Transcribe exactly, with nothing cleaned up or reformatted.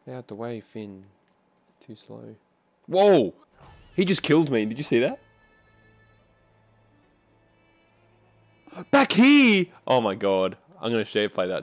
Get out the way, Finn. Too slow. Whoa! He just killed me. Did you see that? Back here! Oh my god. I'm gonna share play that.